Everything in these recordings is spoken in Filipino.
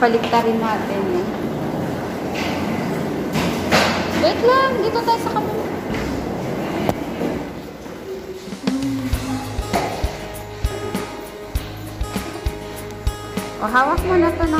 Papaligtarin natin. Wait lang, dito tayo sa kabila. O, hawak mo na ito na.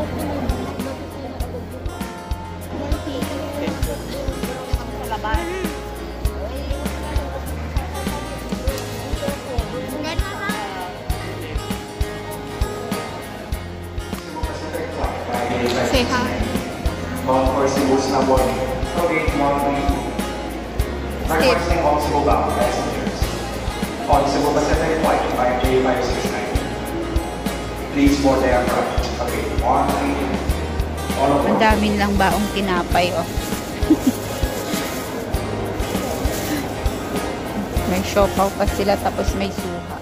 Say hi. Bound for Cebu's number 0813. Requesting all Cebu bound passengers. On Cebu Pacific Flight 5J569. Please board the aircraft. Okay, 13. All of Ang daming lang baong tinapay, oh. May siopaw pa sila, tapos may suha.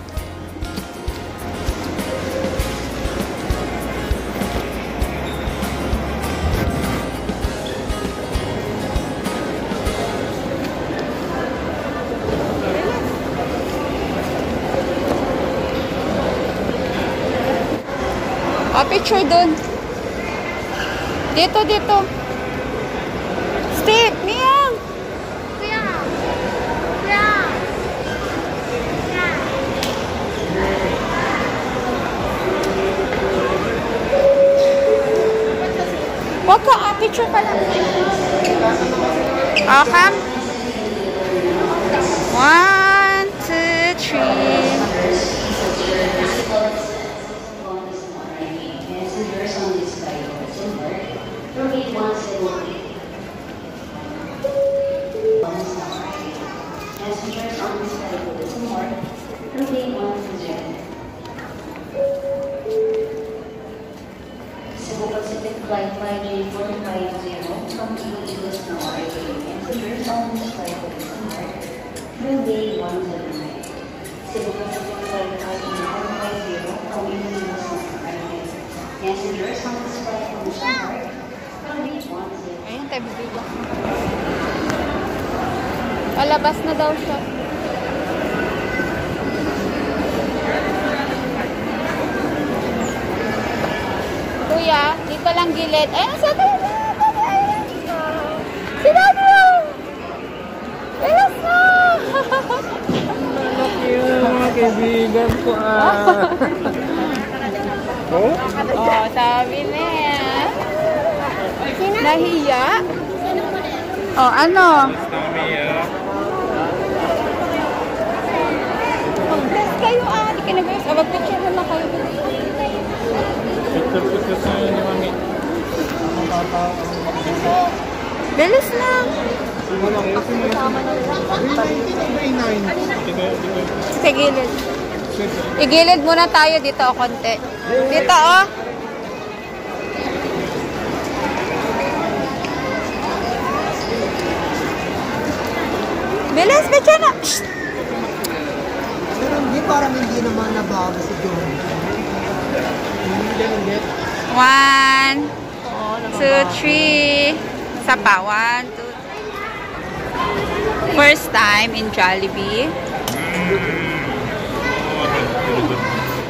Picture dun. Dito, dito. Steve, Miyang! Kuya! Kuya! Kuya! Wag ka, picture pa lang. Okay. 1, 2, 3. Passengers on this flight will listen more through gate 100. Cebu Pacific Flight 5J450 from Eagles now arriving. Passengers on this flight will listen more through gate 179. Cebu Pacific Flight 5J450 from Eagles now arriving. Passengers on this flight will listen more through gate 179. Ayun, tayo bibigyan. Palabas na daw siya. Kuya, dito lang gilid. Ayun, sa tayo. Sinabi mo! Bilas na! Malaki yung mga kaibigan ko, Oh? Oh, sabi niya. Nahiya? Oh, ano? Mag-bless kayo, Di ka na-bless. Mag-picture na lang kayo. Picture sa ni Mami. Bilis na. Sa gilid. Igilid muna tayo dito o konti. Dito o. Bilis, picture na. Pero hindi, parang hindi naman nabago si John. 1, 2, 3. Isa pa. 1, 2. First time in Jollibee.